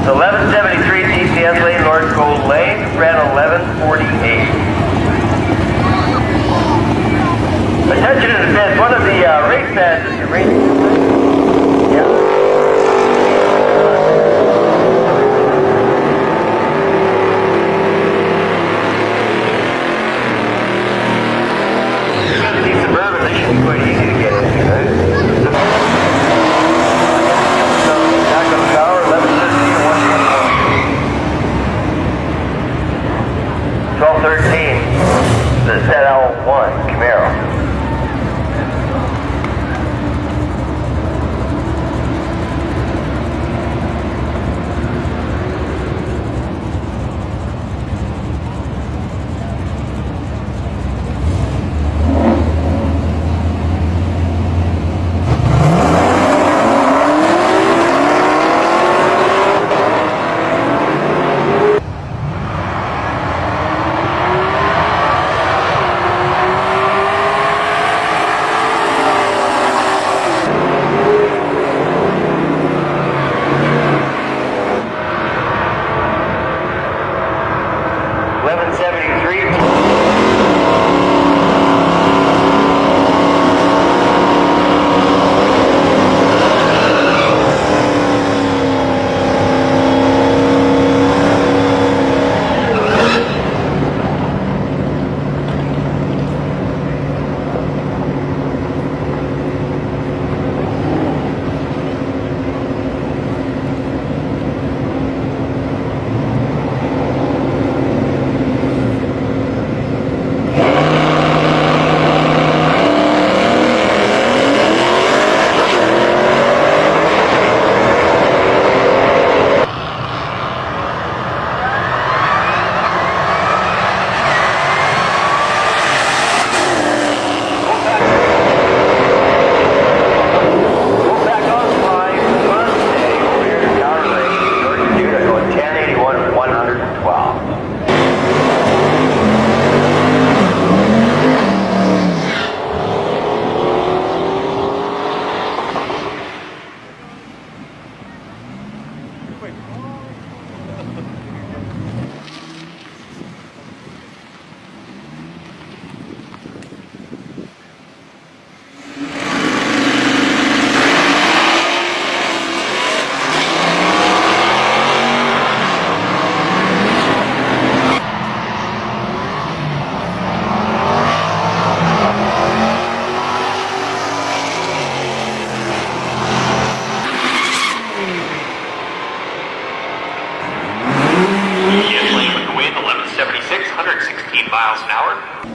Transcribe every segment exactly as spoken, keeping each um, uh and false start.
eleven seventy-three D C S lane, North Gold Lane, ran eleven forty-eight. Attention in advance, one of the uh, race fans is racing. Yeah. twelve thirteen, the Z L one Camaro. eleven seventy-three. one hundred sixteen miles an hour.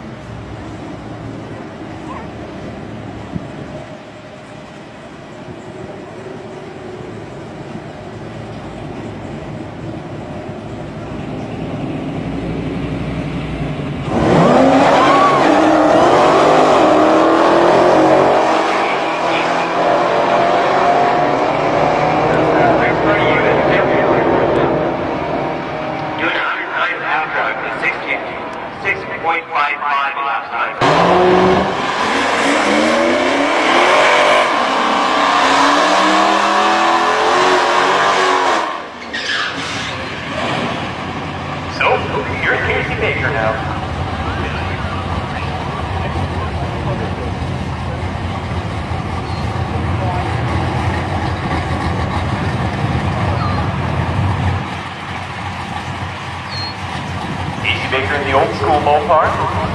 six point five five last time. So, you're Casey Baker now. Baker in the old school ballpark.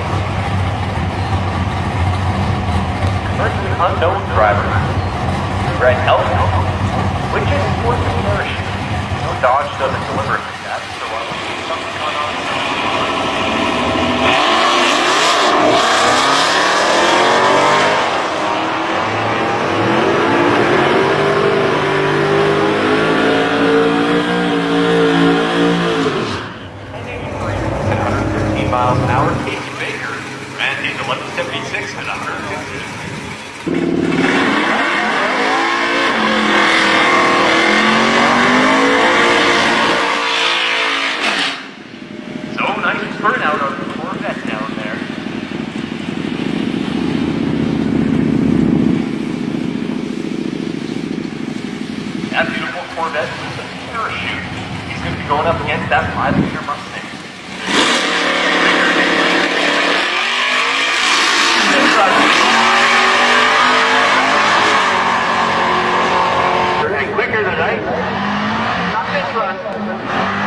Currently unknown driver. Brett Elton. Which is worth the inertia. No, Dodge doesn't deliver it like that. So uh, something's going on. Miles an hour, Casey Baker ran in eleven seventy-six at one hundred fifty. going up against that five-liter Mustang. You're getting quicker tonight. Not this run.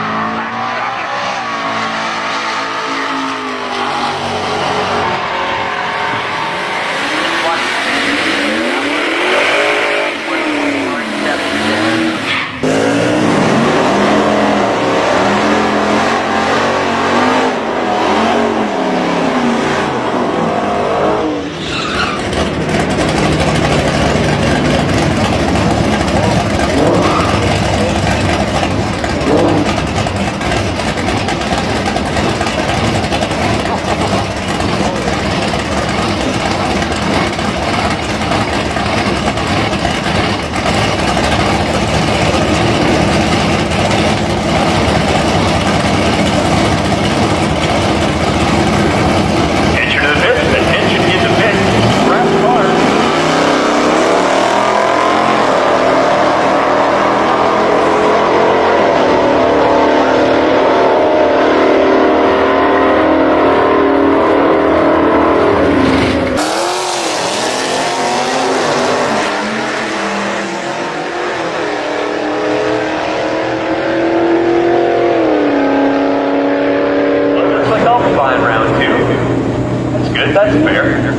That's fair.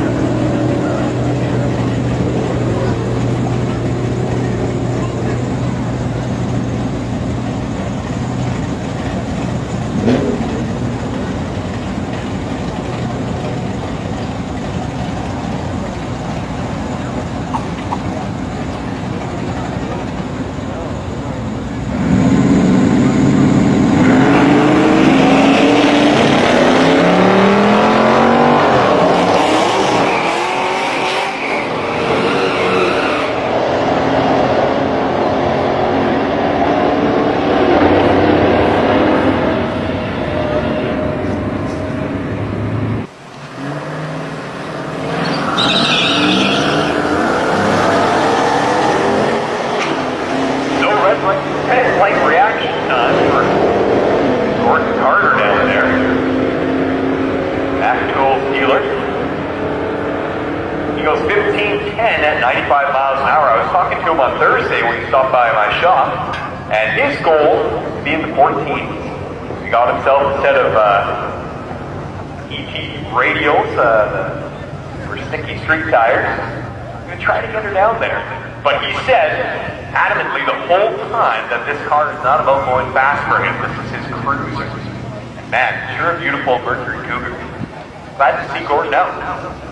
Like reaction time for Gordon Carter down there. Actual dealer. He goes fifteen ten at ninety-five miles an hour. I was talking to him on Thursday when he stopped by my shop, and his goal is to be in the fourteens. He got himself a set of uh, E T radials, uh, for sticky street tires. I'm going to try to get her down there. But he said adamantly the whole time that this car is not about going fast for him. This is his cruise. And man, sure a beautiful Mercury Cougar. Glad to see Gordon out.